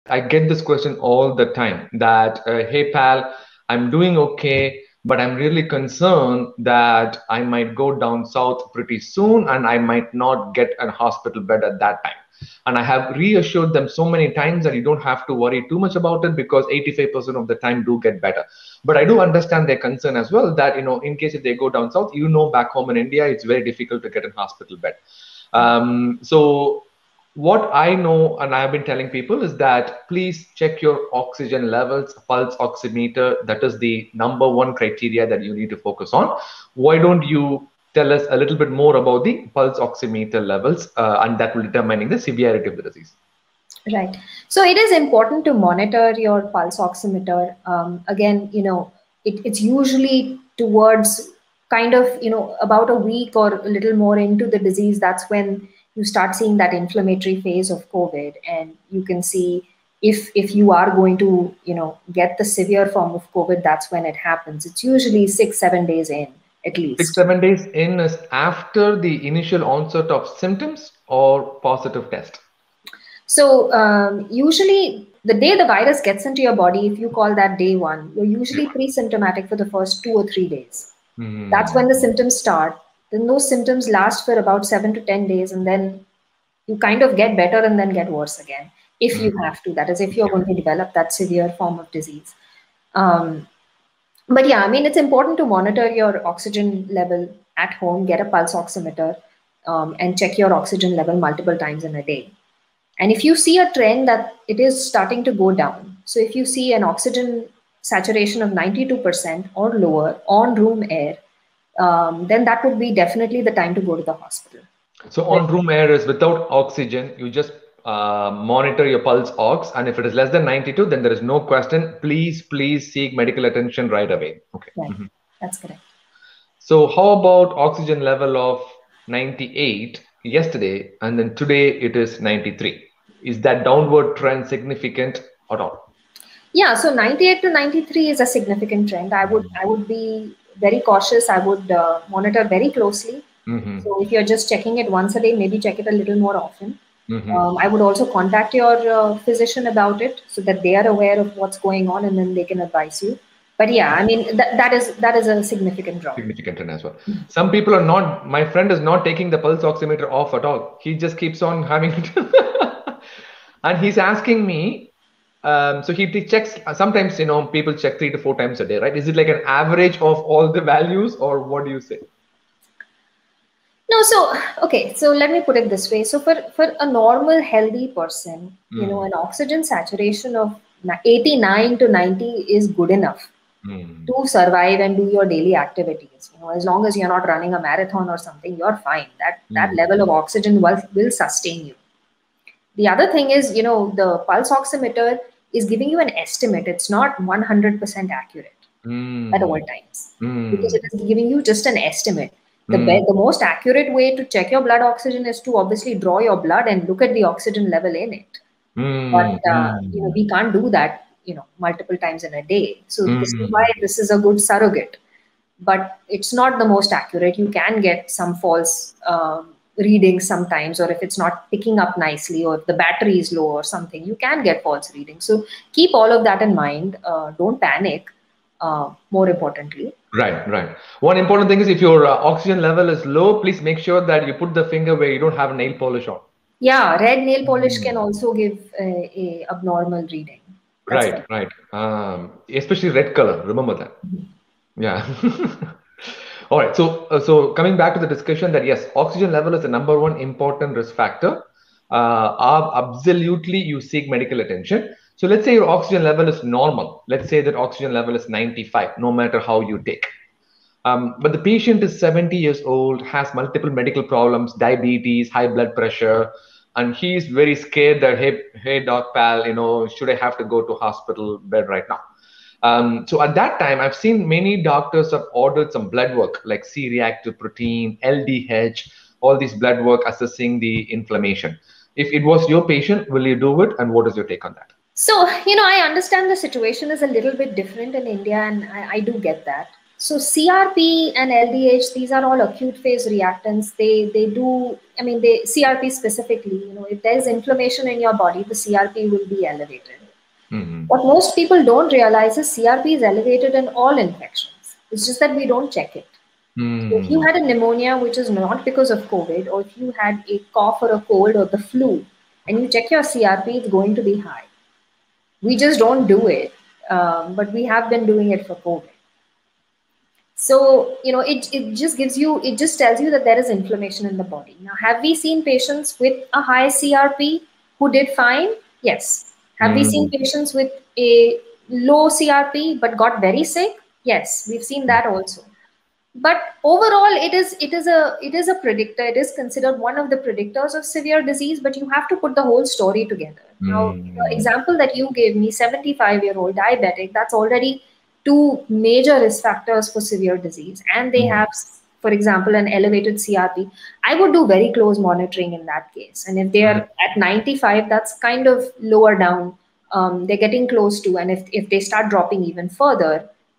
I get this question all the time that, hey, pal, I'm doing okay, but I'm really concerned that I might go down south pretty soon and I might not get a hospital bed at that time. And I have reassured them so many times that you don't have to worry too much about it because 85% of the time do get better. But I do understand their concern as well that, in case if they go down south, back home in India, it's very difficult to get a hospital bed. So what I know and I have been telling people is that please check your oxygen levels, pulse oximeter. That is the number one criteria that you need to focus on. Why don't you tell us a little bit more about the pulse oximeter levels, and that will determine the severity of the disease. Right. So it is important to monitor your pulse oximeter. Again, it's usually towards kind of, about a week or a little more into the disease. That's when you start seeing that inflammatory phase of COVID, and you can see if you are going to, get the severe form of COVID, that's when it happens. It's usually 6-7 days in, at least. 6-7 days in is after the initial onset of symptoms or positive test? So usually the day the virus gets into your body, if you call that day one, you're usually pre-symptomatic for the first 2 or 3 days. That's when the symptoms start. Then those symptoms last for about 7 to 10 days, and then you kind of get better and then get worse again, if you have to. That is, if you're going to develop that severe form of disease. But yeah, I mean, it's important to monitor your oxygen level at home, get a pulse oximeter, and check your oxygen level multiple times in a day. And if you see a trend that it is starting to go down, so if you see an oxygen saturation of 92% or lower on room air, then that would be definitely the time to go to the hospital. So on room air is without oxygen, you just monitor your pulse ox, and if it is less than 92, then there is no question. Please seek medical attention right away. Okay. Right. That's correct. So how about oxygen level of 98 yesterday, and then today it is 93? Is that downward trend significant at all? Yeah, so 98 to 93 is a significant trend. I would be very cautious. I would monitor very closely. So if you're just checking it once a day, maybe check it a little more often. I would also contact your physician about it so that they are aware of what's going on, and then they can advise you. But yeah, I mean, that is a significant drop. Significant trend as well. Some people are not, my friend is not taking the pulse oximeter off at all. He just keeps on having it. And he's asking me, so he checks, sometimes, people check 3 to 4 times a day, right? Is it like an average of all the values, or what do you say? No, so let me put it this way. So for a normal healthy person, an oxygen saturation of 89 to 90 is good enough to survive and do your daily activities. As long as you're not running a marathon or something, you're fine. That level of oxygen will sustain you. The other thing is, the pulse oximeter is giving you an estimate. It's not 100% accurate at all times, because it is giving you just an estimate. The most accurate way to check your blood oxygen is to obviously draw your blood and look at the oxygen level in it. But we can't do that, multiple times in a day. So this is why this is a good surrogate. But it's not the most accurate. You can get some false readings sometimes, or if it's not picking up nicely, or if the battery is low or something, you can get false readings. So keep all of that in mind. Don't panic. More importantly. Right. One important thing is, if your oxygen level is low, please make sure that you put the finger where you don't have nail polish on. Yeah, red nail polish can also give a abnormal reading. That's right. Especially red color. Remember that. Yeah. All right. So coming back to the discussion that yes, oxygen level is the number one important risk factor. Absolutely, you seek medical attention. So let's say your oxygen level is normal. Let's say that oxygen level is 95, no matter how you take. But the patient is 70 years old, has multiple medical problems, diabetes, high blood pressure, and he's very scared that, hey, doc pal, should I have to go to hospital bed right now? So at that time, I've seen many doctors have ordered some blood work like C-reactive protein, LDH, all these blood work assessing the inflammation. If it was your patient, will you do it? And what is your take on that? So, I understand the situation is a little bit different in India, and I do get that. So CRP and LDH, these are all acute phase reactants. They do, I mean, they CRP specifically, if there is inflammation in your body, the CRP will be elevated. What most people don't realize is CRP is elevated in all infections. It's just that we don't check it. So if you had a pneumonia, which is not because of COVID, or if you had a cough or a cold or the flu, and you check your CRP, it's going to be high. We just don't do it, but we have been doing it for COVID. So, it just gives you, it just tells you that there is inflammation in the body. Now, have we seen patients with a high CRP who did fine? Yes. Have we seen patients with a low CRP but got very sick? Yes, we've seen that also. But overall, it is a predictor. It is considered one of the predictors of severe disease, but you have to put the whole story together. Now, the example that you gave me, 75-year-old diabetic, that's already two major risk factors for severe disease, and they have, for example, an elevated CRP. I would do very close monitoring in that case. And if they are at 95, that's kind of lower down. They're getting close to, and if they start dropping even further,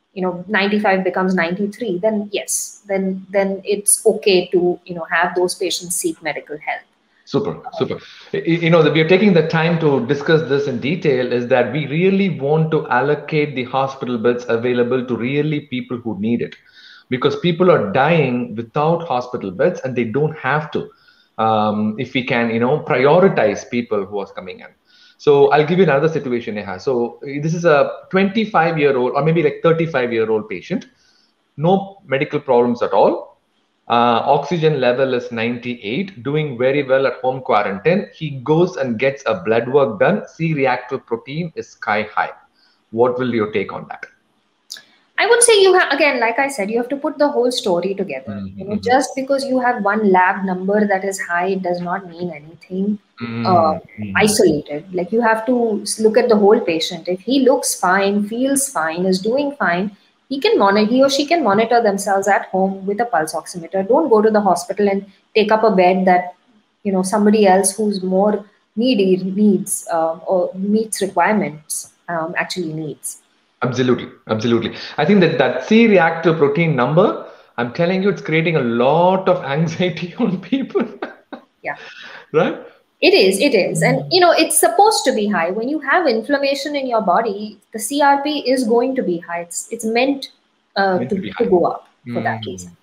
95 becomes 93, then yes, then it's okay to, have those patients seek medical help. Super. That we are taking the time to discuss this in detail is that we really want to allocate the hospital beds available to really people who need it, because people are dying without hospital beds and they don't have to. If we can, prioritize people who are coming in. So I'll give you another situation, Neha. So this is a 25-year-old or maybe like 35-year-old patient, no medical problems at all. Oxygen level is 98, doing very well at home quarantine. He goes and gets a blood work done. C-reactive protein is sky high. What will you take on that? I would say you have, again, like I said, you have to put the whole story together. Just because you have one lab number that is high, it does not mean anything isolated. Like, you have to look at the whole patient. If he looks fine, feels fine, is doing fine, he or she can monitor themselves at home with a pulse oximeter. Don't go to the hospital and take up a bed that, somebody else who's more needy needs or meets requirements actually needs. Absolutely. I think that C-reactive protein number, I'm telling you, it's creating a lot of anxiety on people. Yeah. Right? It is. And, it's supposed to be high. When you have inflammation in your body, the CRP is going to be high. It's meant to go up for that reason.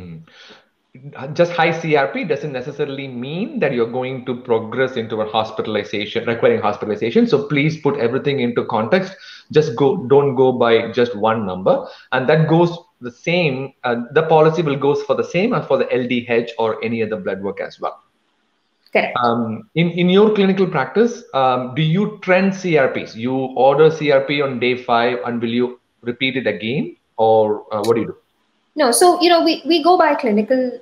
Just high CRP doesn't necessarily mean that you're going to progress into a requiring hospitalization. So please put everything into context. Don't go by just one number. And that goes the same. The policy will go for the same as for the LDH or any other blood work as well. Correct. In your clinical practice, do you trend CRPs? You order CRP on day 5 and will you repeat it again, or what do you do? No, so we go by clinical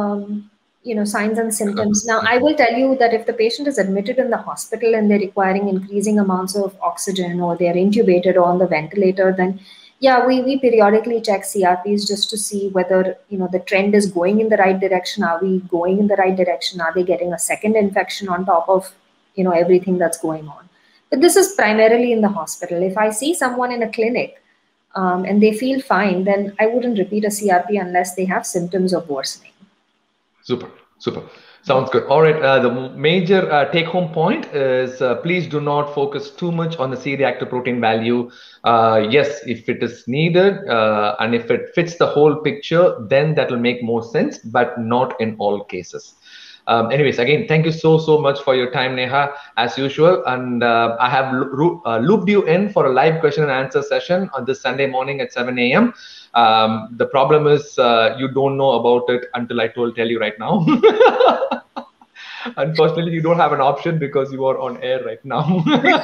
signs and symptoms. Now, I will tell you that if the patient is admitted in the hospital and they're requiring increasing amounts of oxygen, or they're intubated or on the ventilator, then yeah, we periodically check CRPs just to see whether the trend is going in the right direction. Are we going in the right direction? Are they getting a second infection on top of everything that's going on? But this is primarily in the hospital. If I see someone in a clinic and they feel fine, then I wouldn't repeat a CRP unless they have symptoms of worsening. Super. Sounds good. All right. The major take-home point is please do not focus too much on the C-reactive protein value. Yes, if it is needed and if it fits the whole picture, then that will make more sense, but not in all cases. Anyways, again, thank you so much for your time, Neha, as usual. And I have looped you in for a live question and answer session on this Sunday morning at 7 a.m. The problem is you don't know about it until I tell you right now. Unfortunately, you don't have an option because you are on air right now.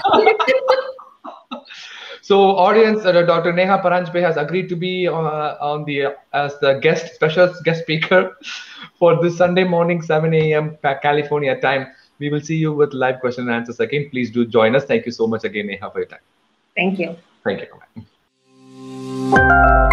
So, audience, Dr. Neha Paranjpe has agreed to be as the special guest speaker for this Sunday morning, 7 a.m. California time. We will see you with live question and answers again. Please do join us. Thank you so much again, Neha, for your time. Thank you. Thank you.